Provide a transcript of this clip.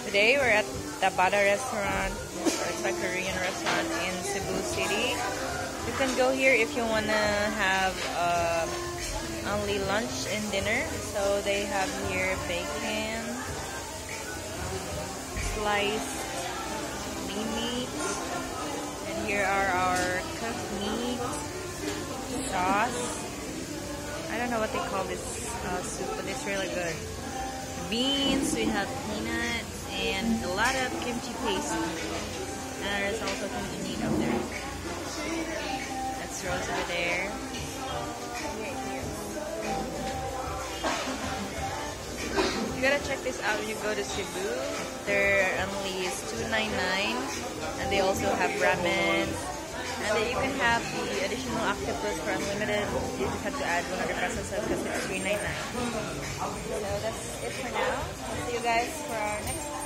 Today we're at the Bada Restaurant, or it's a Korean restaurant in Cebu City. You can go here if you wanna have only lunch and dinner. So they have here bacon, sliced lean meat, and here are our cooked meat, sauce. I don't know what they call this soup, but it's really good. Beans, we have peanuts, and a lot of kimchi paste. And there's also kimchi meat up there. That's roast over there. You gotta check this out when you go to Cebu. Their only is $2.99, and they also have ramen. And then you can have the additional octopus for unlimited. You just have to add 100 pesos because it's $3.99. So that's it for now. I'll see you guys for our next